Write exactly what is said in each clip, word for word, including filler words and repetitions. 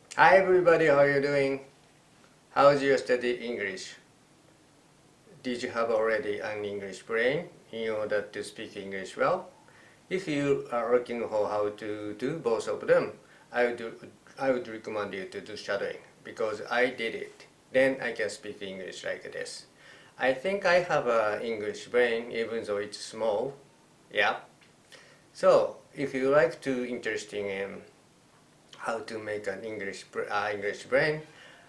Hi everybody, how are you doing? How's your study English? Did you have already an English brain in order to speak English well? If you are looking for how to do both of them, I would, I would recommend you to do shadowing because I did it. Then I can speak English like this. I think I have an English brain even though it's small. Yeah. So if you like to interesting in how to make an English, uh, English brain,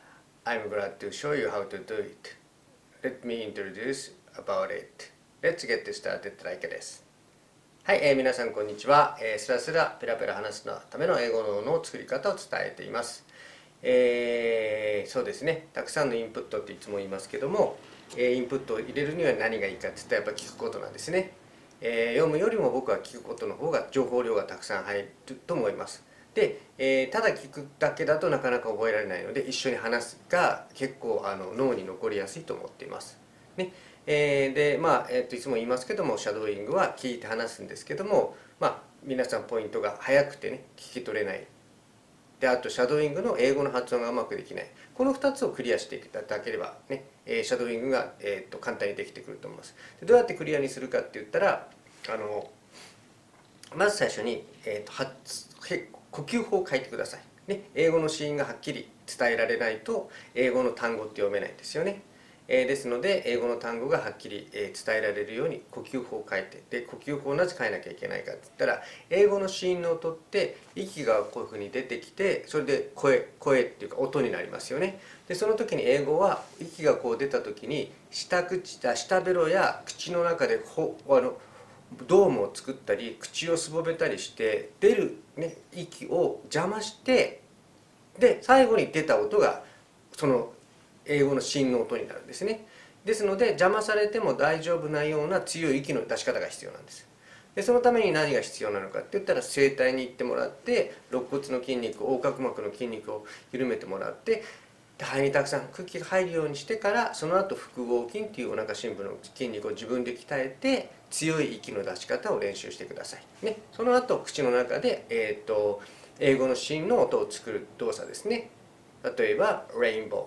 I'm glad to show you how to do it. Let me introduce about it. Let's get started like this. はい、えー、皆さんこんにちは、えー、スラスラペラペラ話すのための英語のの作り方を伝えています。えー、そうですね、たくさんのインプットっていつも言いますけども、えー、インプットを入れるには何がいいかって言ったらやっぱ聞くことなんですね。えー、読むよりも僕は聞くことの方が情報量がたくさん入ると思います。で、えー、ただ聞くだけだとなかなか覚えられないので一緒に話すが結構あの脳に残りやすいと思っています。ねえー、でまあ、えー、といつも言いますけどもシャドーイングは聞いて話すんですけども、まあ、皆さんポイントが早くてね聞き取れないであとシャドーイングの英語の発音がうまくできないこのふたつをクリアしていただければね、えー、シャドーイングが、えー、と簡単にできてくると思います。でどうやってクリアにするかって言ったらあのまず最初に、えー、と発呼吸法を書いてください、ね、英語の子音がはっきり伝えられないと英語の単語って読めないんですよね、えー、ですので英語の単語がはっきり、えー、伝えられるように呼吸法を書いてで呼吸法をなぜ変えなきゃいけないかって言ったら英語の子音の音って息がこういうふうに出てきてそれで声声っていうか音になりますよね。でその時に英語は息がこう出た時に下口下ベロや口の中でほあのドームを作ったり口をすぼめたりして出る、ね、息を邪魔してで最後に出た音がその英語の子音の音になるんですね。ですので邪魔されても大丈夫なような強い息の出し方が必要なんです。でそのために何が必要なのかって言ったら声帯に行ってもらって肋骨の筋肉横隔膜の筋肉を緩めてもらって肺にたくさん空気が入るようにしてからその後腹横筋っていうお腹深部の筋肉を自分で鍛えて強い息の出し方を練習してください、ね、その後口の中で、えー、と英語の子音の音を作る動作ですね。例えば Rainbow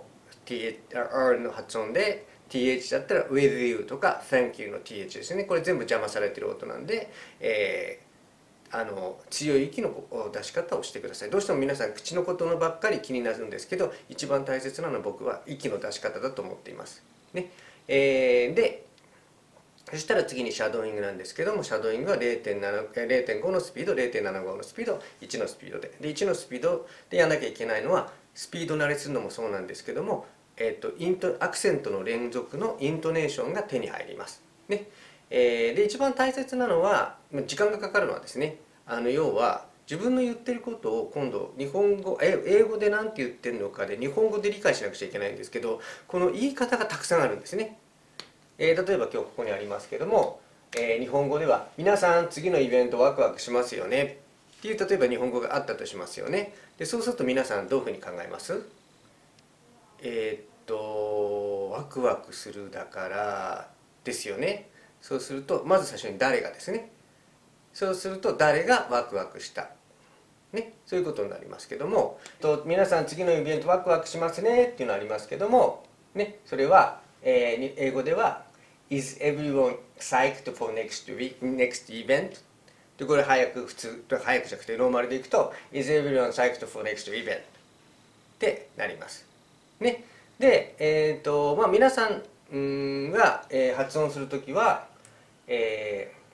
R の発音で ティーエイチ だったら with you とか thank you の ティーエイチ ですね。これ全部邪魔されてる音なんで、えーあの強い息の出し方をしてください。どうしても皆さん口のことのばっかり気になるんですけど一番大切なのは僕は息の出し方だと思っています、ねえー、でそしたら次にシャドーイングなんですけどもシャドーイングは れいてんご のスピード れいてんななご のスピードいちのスピードででいちのスピードでやらなきゃいけないのはスピード慣れするのもそうなんですけども、えー、とイントアクセントの連続のイントネーションが手に入りますね。えー、で一番大切なのは時間がかかるのはですねあの要は自分の言ってることを今度日本語英語で何て言ってるのかで日本語で理解しなくちゃいけないんですけどこの言い方がたくさんあるんですね。えー、例えば今日ここにありますけども、えー、日本語では「皆さん次のイベントワクワクしますよね」っていう例えば日本語があったとしますよね。でそうすると皆さんどういうふうに考えます？えー、っとワクワクするだからですよね。そうするとまず最初に誰がですね。そうすると誰がワクワクした、ね、そういうことになりますけどもと皆さん次のイベントワクワクしますねっていうのありますけども、ね、それは、えー、英語では Is everyone psyched for next week, next event? でこれ早く普通早くじゃなくてノーマルでいくと Is everyone psyched for next event? ってなります、ね、で、えーとまあ、皆さんが、えー、発音するときは、えー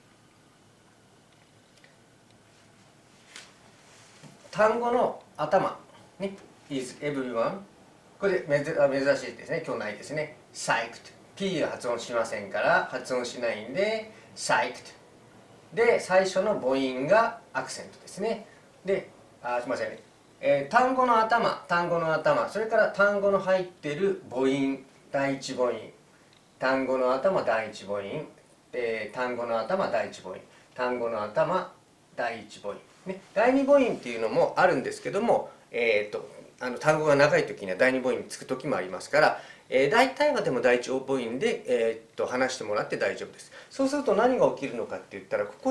単語の頭、ね、is everyone これ珍しいですね。今日ないですね。psyched P は発音しませんから発音しないんで psyched で最初の母音がアクセントですね。で、あすみませんね、えー、単語の頭単語の頭それから単語の入ってる母音第一母音単語の頭第一母音、えー、単語の頭第一母音単語の頭第一母音ね、第二母音っていうのもあるんですけども、えー、とあの単語が長い時には第二母音につく時もありますから、えー、大体はでも第一母音で、えー、と話してもらって大丈夫です。そうすると何が起きるのかって言ったらここに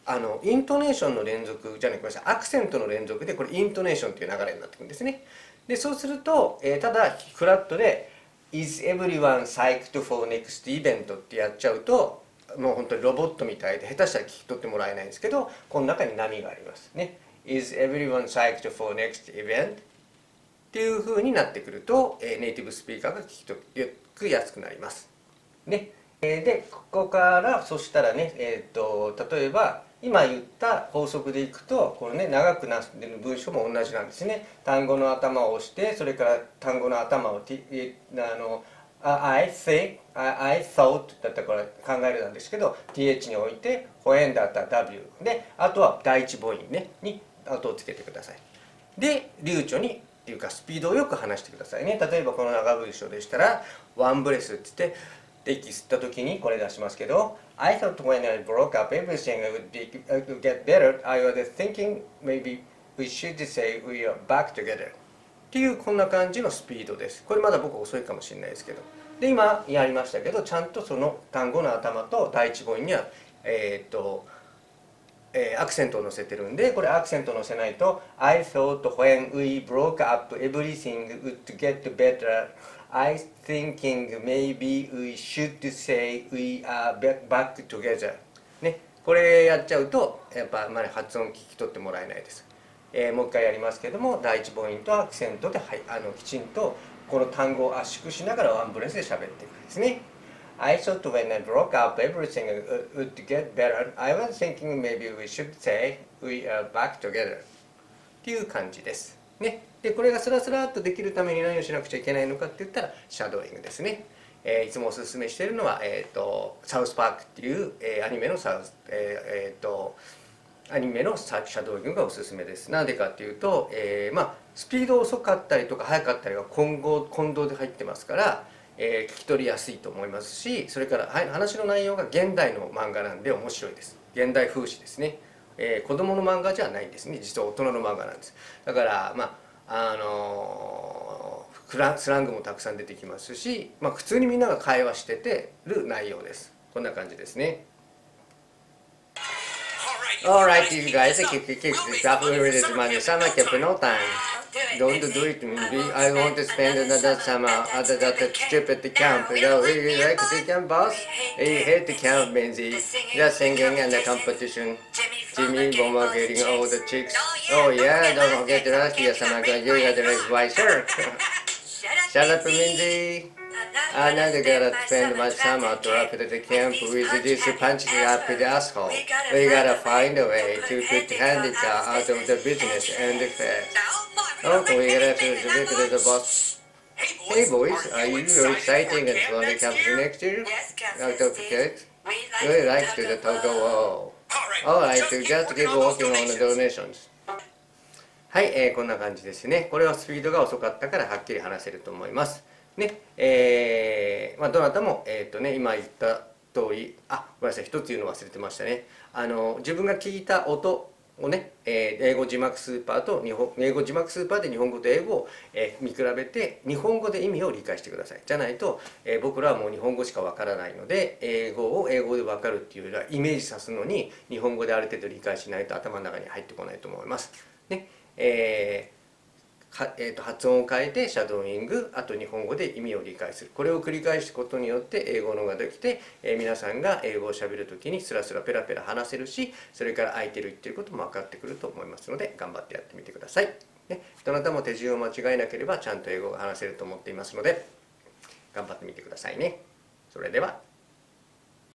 あのイントネーションの連続じゃなくてアクセントの連続でこれイントネーションという流れになってくるんですね。でそうすると、えー、ただフラットで Is everyone psyched for next event ってやっちゃうともう本当にロボットみたいで下手したら聞き取ってもらえないんですけど、この中に波がありますね。Is everyone psyched for next event っていう風になってくると、えー、ネイティブスピーカーが聞き取りやすくなりますね。でここからそしたらね、えー、と例えば今言った法則でいくとこれね長くなってる文章も同じなんですね。単語の頭を押してそれから単語の頭をあの I think, I, I thought だったから考えるなんですけど ティーエイチ に置いて when だったら W であとは第一母音ねに後をつけてください。で流暢にっていうかスピードをよく話してくださいね。例えばこの長文章でしたらワンブレスって言って息吸った時にこれ出しますけど I thought when I broke up everything would, be, would get better. I was thinking maybe we should say we are back together っていうこんな感じのスピードです。これまだ僕遅いかもしれないですけど、で今やりましたけどちゃんとその単語の頭と第一母音にはえー、っとえー、アクセントを乗せてるんで、これアクセントを乗せないと I thought when we broke up everything would get better. I thinking maybe we should say we are back together ね、これやっちゃうとやっぱあまり発音聞き取ってもらえないです。えー、もう一回やりますけども第一母音とアクセントで、はい、あのきちんとこの単語を圧縮しながらワンブレスで喋っていくんですね。I thought when I broke up everything would get better. I was thinking maybe we should say we are back together っていう感じですね。でこれがスラスラっとできるために何をしなくちゃいけないのかって言ったらシャドーイングですね。えー、いつもおすすめしているのは、えー、とサウスパークっていう、えー、アニメのサウス、えー、とアニメのシャドーイングがおすすめです。なんでかっていうと、えー、まあスピード遅かったりとか速かったりが混合混同で入ってますから、えー、聞き取りやすいと思いますし、それから、はい、話の内容が現代の漫画なんで面白いです。現代風刺ですね。えー、子供の漫画じゃないんですね。実は大人の漫画なんです。だからまああのー、スラングもたくさん出てきますし、まあ、普通にみんなが会話しててる内容です。こんな感じですね。Alright, you guys, keep keep this up with this money. Summer kept no time. Don't do it. I want to spend another summer at that stupid camp. We like the camp, boss. We hate the camp, Benzie. Just singing and the competition. Jimmy Bomber getting all the chicks. Oh yeah, don't forget the last year summer because you got the next white shirt. Shut up, Benzie. I never gotta spend my summer trapped at the camp with this punching up the asshole. We gotta find a way to put handicap out of the business and the fair. Oh, we gotta look at the boss. Hey boys, are you really exciting and for the camp next year? Out of the cake? We like to the talk wall. Alright, just keep working on the donations. はい、えー、こんな感じですね。これはスピードが遅かったからはっきり話せると思います。ね、えー、まあどなたも、えーとね、今言った通り、あ、ごめんなさい、一つ言うの忘れてましたね。あの自分が聞いた音をね、えー、英語字幕スーパーと日本英語字幕スーパーで日本語と英語を、えー、見比べて日本語で意味を理解してください。じゃないと、えー、僕らはもう日本語しかわからないので、英語を英語でわかるっていうよりはイメージさすのに日本語である程度理解しないと頭の中に入ってこないと思います。ね、えーえー、と発音を変えてシャドーイング、あと日本語で意味を理解する、これを繰り返すことによって英語のができて、えー、皆さんが英語をしゃべるときにスラスラペラペラ話せるし、それから相手の言ってることも分かってくると思いますので頑張ってやってみてください。ね、どなたも手順を間違えなければちゃんと英語が話せると思っていますので頑張ってみてくださいね。それでは。